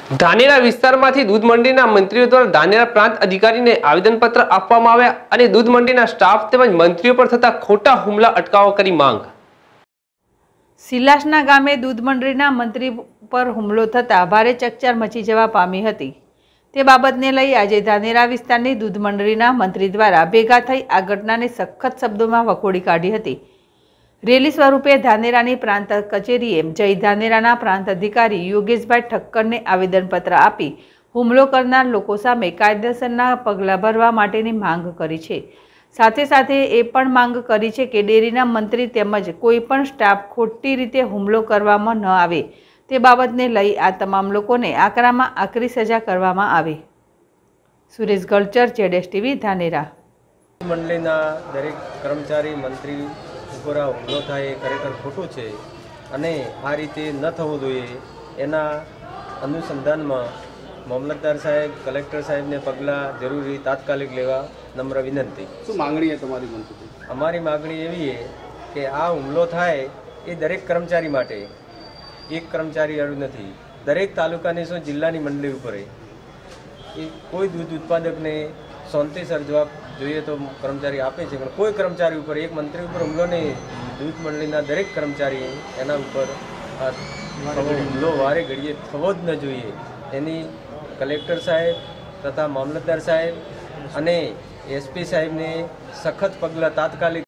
ધાનેરા વિસ્તારમાંથી દૂધ મંડીના મંત્રીઓ દ્વારા ધાનેરા પ્રાંત અધિકારીને આવેદનપત્ર આપવામાં આવ્યા અને દૂધ મંડીના સ્ટાફ તેમજ મંત્રીઓ પર થતા ખોટા હુમલા અટકાવવા કરી માંગ। સિલાસના ગામે દૂધ મંડળીના મંત્રી પર હુમલો થતાં ભારે ચકચાર મચી જવા પામી હતી। તે બાબતને લઈ આજે ધાનેરા વિસ્તારની દૂધ મંડળીના મંત્રી દ્વારા ભેગા થઈ આ ઘટનાને સખત શબ્દોમાં વખોડી કાઢી હતી। રેલી સ્વરૂપે ધાનેરાની પ્રાંત કચેરીએ જઈ ધાનેરાના પ્રાંત અધિકારી યોગેશભાઈ ઠક્કરને આવેદનપત્ર આપી હુમલો કરનાર લોકો સામે કાયદેસરના પગલાં ભરવા માટેની માંગ કરી છે। સાથે સાથે એ પણ માંગ કરી છે કે ડેરીના મંત્રી તેમજ કોઈ પણ સ્ટાફ ખોટી રીતે હુમલો કરવામાં ન આવે તે બાબતને લઈ આ તમામ લોકોને આકરામાં આકરી સજા કરવામાં આવે। સુરેશ ગલચર, જેડેશ ટીવી, ધાનેરા। મંડળીના દરેક કર્મચારી મંત્રી ઉપર હુમલો થાય એ ખરેખર ખોટું છે અને આ રીતે ન થવું જોઈએ। એના અનુસંધાનમાં મામલતદાર સાહેબ, કલેક્ટર સાહેબને પગલાં જરૂરી તાત્કાલિક લેવા નમ્ર વિનંતી। શું માંગણી છે તમારી મંત્રી? અમારી માગણી એવી છે કે આ હુમલો થાય એ દરેક કર્મચારી માટે, એક કર્મચારી વાળું નથી, દરેક તાલુકાની શું જિલ્લાની મંડળી ઉપર એ કોઈ દૂધ ઉત્પાદકને શાંતિસર જવાબ જોઈએ તો કર્મચારી આપે છે, પણ કોઈ કર્મચારી ઉપર, એક મંત્રી ઉપર હુમલો નહીં, દૂધ મંડળીના દરેક કર્મચારી એના ઉપર હુમલો વારે ઘડીએ થવો જ ન જોઈએ। એની કલેક્ટર સાહેબ તથા મામલતદાર સાહેબ અને એસપી સાહેબને સખત પગલાં તાત્કાલિક